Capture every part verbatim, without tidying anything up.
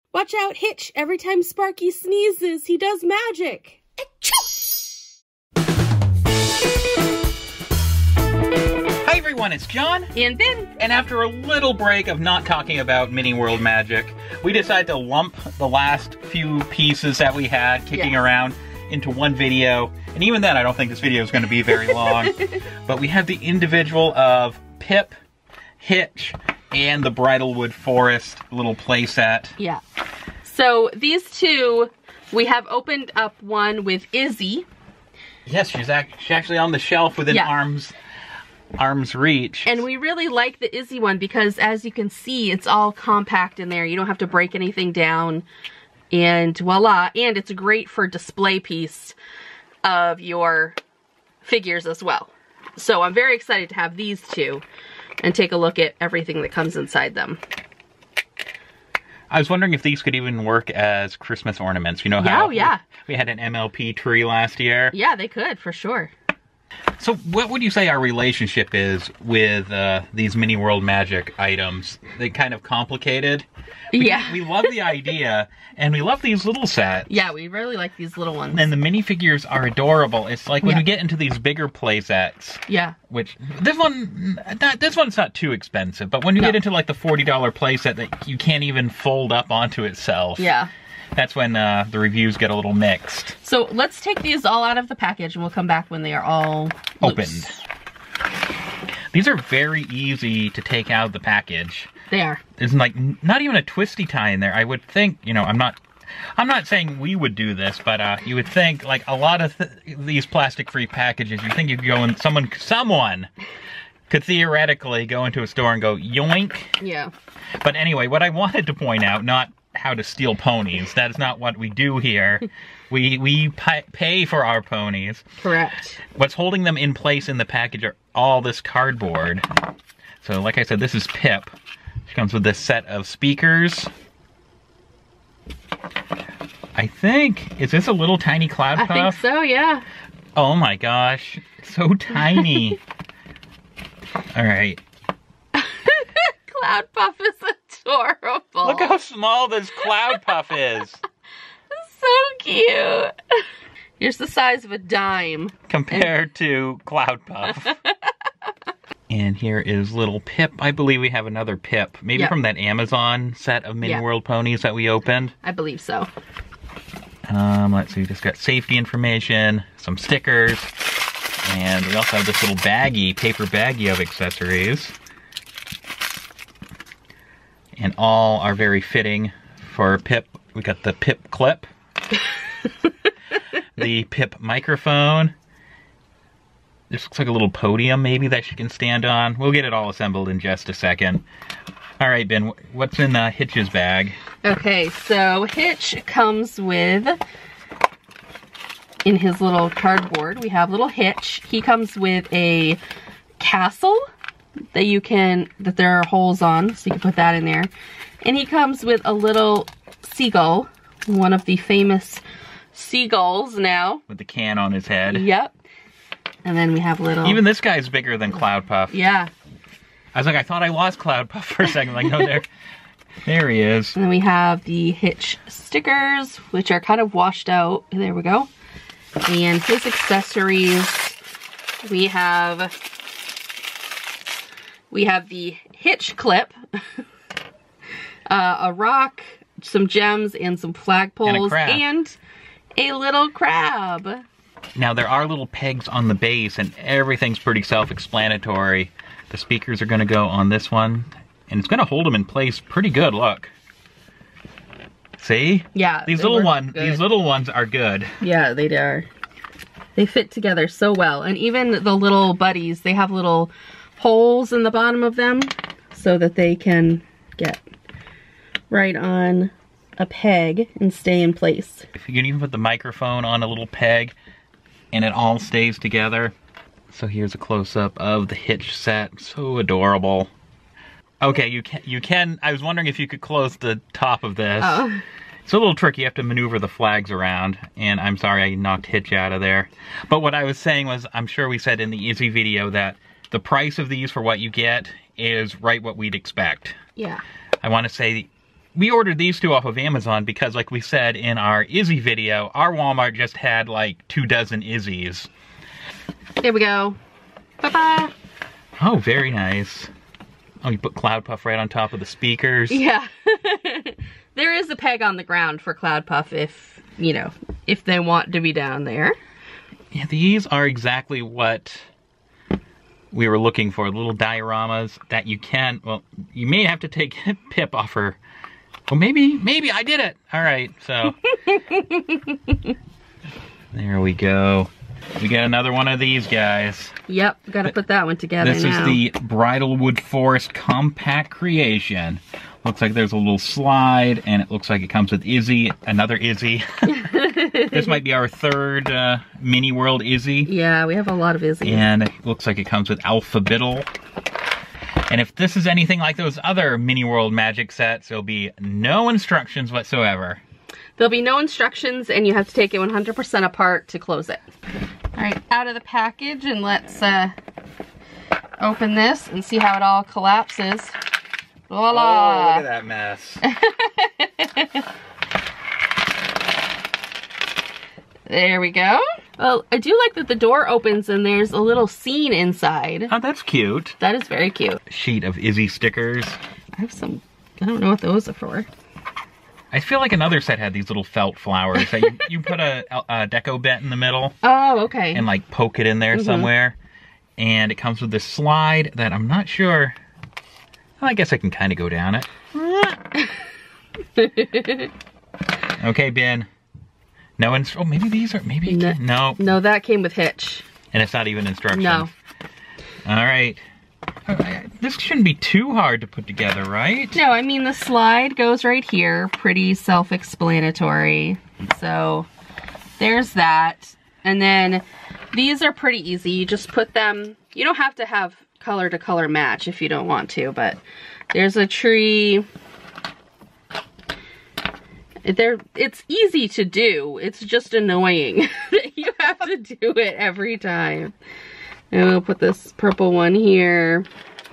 Watch out, Hitch. Every time Sparky sneezes, he does magic. Hi everyone, it's John. And Ben. And after a little break of not talking about Mini World Magic, we decided to lump the last few pieces that we had kicking yes. around into one video. And even then, I don't think this video is going to be very long. But we have the individual of Pip, Hitch, and the Bridlewood Forest little playset. Yeah. So these two, we have opened up one with Izzy. Yes, she's, act she's actually on the shelf within yeah. arm's arm's reach. And we really like the Izzy one because, as you can see, it's all compact in there. You don't have to break anything down. And voila. And it's a great for display piece of your figures as well. So I'm very excited to have these two and take a look at everything that comes inside them. I was wondering if these could even work as Christmas ornaments. You know yeah, how oh, yeah. we, we had an M L P tree last year? Yeah, they could, for sure. So what would you say our relationship is with uh, these Mini World Magic items? They kind of complicated? We, yeah. We love the idea, and we love these little sets. Yeah, we really like these little ones. And the minifigures are adorable. It's like when yeah. you get into these bigger play sets. Yeah. Which, this one, not, this one's not too expensive, but when you no. get into like the forty dollar play set that you can't even fold up onto itself. Yeah. That's when uh, the reviews get a little mixed. So let's take these all out of the package and we'll come back when they are all opened. Loose. These are very easy to take out of the package. They are. There's like not even a twisty tie in there. I would think, you know, I'm not I'm not saying we would do this, but uh, you would think like a lot of th these plastic-free packages, you think you'd go and someone someone could theoretically go into a store and go yoink. Yeah. But anyway, what I wanted to point out, not how to steal ponies. That is not what we do here. we we pay for our ponies. Correct. What's holding them in place in the package are all this cardboard. So like I said, this is Pip. She comes with this set of speakers. I think, is this a little tiny Cloud Puff? I think so, yeah. Oh my gosh, so tiny. All right. Cloud Puff is adorable. Look how small this Cloud Puff is. So cute. Here's the size of a dime. Compared to Cloud Puff. And here is little Pip. I believe we have another Pip. Maybe yep. from that Amazon set of Mini yep. World Ponies that we opened. I believe so. Um, let's see, just got safety information, some stickers, and we also have this little baggie, paper baggie of accessories. And all are very fitting for Pip. We got the Pip clip, the Pip microphone. This looks like a little podium maybe that she can stand on. We'll get it all assembled in just a second. All right, Ben, what's in uh, Hitch's bag? Okay, so Hitch comes with, in his little cardboard, we have little Hitch. He comes with a castle that you can, that there are holes on, so you can put that in there. And he comes with a little seagull, one of the famous seagulls now. With the can on his head. Yep. And then we have little... Even this guy's bigger than Cloud Puff. Yeah. I was like, I thought I lost Cloud Puff for a second. Like, no, there, there he is. And then we have the Hitch stickers, which are kind of washed out. There we go. And his accessories, we have... We have the Hitch clip, uh, a rock, some gems, and some flagpoles, and a, crab. and a little crab. Now, there are little pegs on the base, and everything's pretty self-explanatory. The speakers are going to go on this one, and it's going to hold them in place pretty good, look. See? Yeah. These little ones, these little ones are good. Yeah, they are. They fit together so well. And even the little buddies, they have little holes in the bottom of them so that they can get right on a peg and stay in place. If you can even put the microphone on a little peg and it all stays together. So here's a close-up of the Hitch set. So adorable. Okay, you can, you can, I was wondering if you could close the top of this. Oh. It's a little tricky, you have to maneuver the flags around, and I'm sorry I knocked Hitch out of there. But what I was saying was, I'm sure we said in the Izzy video that the price of these for what you get is right what we'd expect. Yeah. I want to say we ordered these two off of Amazon because, like we said in our Izzy video, our Walmart just had like two dozen Izzies. There we go. Bye-bye. Oh, very nice. Oh, you put Cloud Puff right on top of the speakers. Yeah. There is a peg on the ground for Cloud Puff if, you know, if they want to be down there. Yeah, these are exactly what we were looking for. Little dioramas that you can, well, you may have to take Pip off her. Well, maybe, maybe I did it. All right, so. There we go. We got another one of these guys. Yep, gotta put that one together This now. is the Bridalwood Forest Compact Creation. Looks like there's a little slide, and it looks like it comes with Izzy, another Izzy. This might be our third uh, Mini World Izzy. Yeah, we have a lot of Izzy. And it looks like it comes with Alphabittle. And if this is anything like those other Mini World Magic sets, there'll be no instructions whatsoever. There'll be no instructions, and you have to take it one hundred percent apart to close it. All right, out of the package, and let's uh, open this and see how it all collapses. Voila! Oh, look at that mess. There we go. Well, I do like that the door opens and there's a little scene inside. Oh, that's cute. That is very cute. Sheet of Izzy stickers. I have some, I don't know what those are for. I feel like another set had these little felt flowers that you, you put a, a deco bit in the middle. Oh, okay. And like poke it in there mm-hmm. somewhere. And it comes with this slide that I'm not sure. Well, I guess I can kind of go down it. Okay, Ben. No inst- Oh, maybe these are, maybe, no, no. No, that came with Hitch. And it's not even instructions. No. All right. This shouldn't be too hard to put together, right? No, I mean, the slide goes right here. Pretty self-explanatory. So, there's that. And then, these are pretty easy. You just put them, you don't have to have color to color match if you don't want to, but there's a tree. There, it's easy to do. It's just annoying that you have to do it every time. And we'll put this purple one here.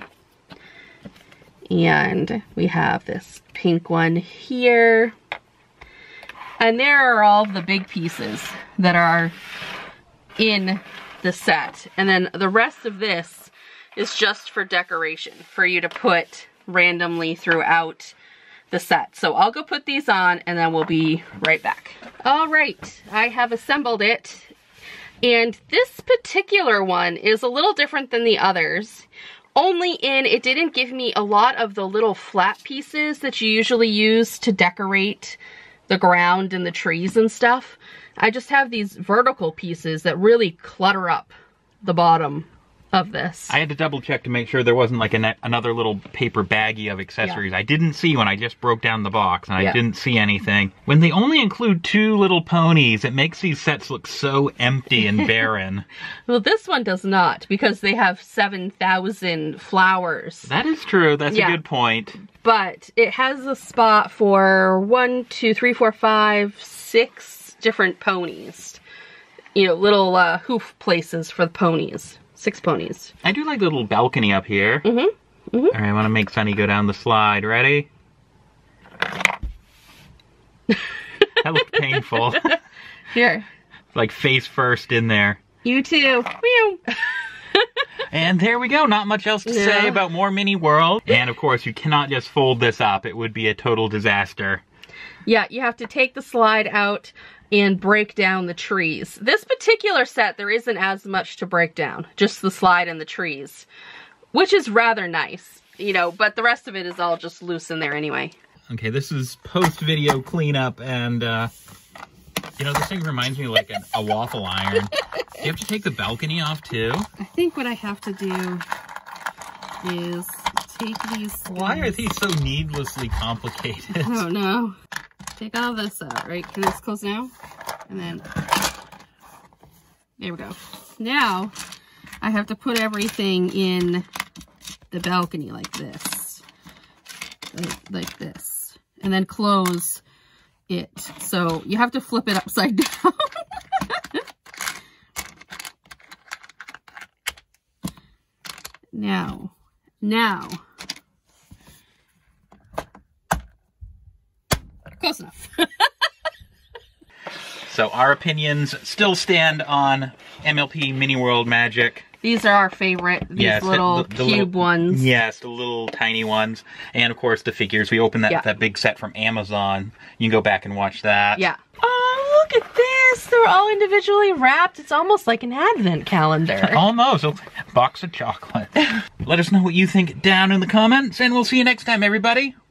And we have this pink one here. And there are all the big pieces that are in the set. And then the rest of this is just for decoration, for you to put randomly throughout the set. So I'll go put these on and then we'll be right back. All right, I have assembled it. And this particular one is a little different than the others. Only in it didn't give me a lot of the little flat pieces that you usually use to decorate the ground and the trees and stuff. I just have these vertical pieces that really clutter up the bottom of this. I had to double check to make sure there wasn't like a another little paper baggie of accessories. Yeah. I didn't see when I just broke down the box, and yeah. I didn't see anything. When they only include two little ponies, it makes these sets look so empty and barren. Well, this one does not, because they have seven thousand flowers. That is true. That's yeah. a good point. But it has a spot for one, two, three, four, five, six different ponies. You know, little uh, hoof places for the ponies. Six ponies. I do like the little balcony up here. Mm-hmm. Mm-hmm. All right, I want to make Sunny go down the slide. Ready? That looked painful. Here. Like face first in there. You too. And there we go. Not much else to yeah. say about more Mini World. And of course, you cannot just fold this up. It would be a total disaster. Yeah, you have to take the slide out and break down the trees. This particular set, there isn't as much to break down. Just the slide and the trees. Which is rather nice. You know, but the rest of it is all just loose in there anyway. Okay, this is post-video cleanup, and, uh... you know, this thing reminds me of like a, a waffle iron. Do you have to take the balcony off too? I think what I have to do is take these... Why are these so needlessly complicated? I don't know. Take all this out, right? Can this close now? And then... there we go. Now, I have to put everything in the balcony like this. Like, like this. And then close it. So you have to flip it upside down. now, now, Close enough. So our opinions still stand on M L P Mini World Magic. These are our favorite, these yes, little the, the cube little, ones. Yes, the little tiny ones. And of course the figures. We opened that, yeah. that big set from Amazon. You can go back and watch that. Yeah. Oh, look at this. They're all individually wrapped. It's almost like an advent calendar. Almost. A box of chocolate. Let us know what you think down in the comments, and we'll see you next time, everybody.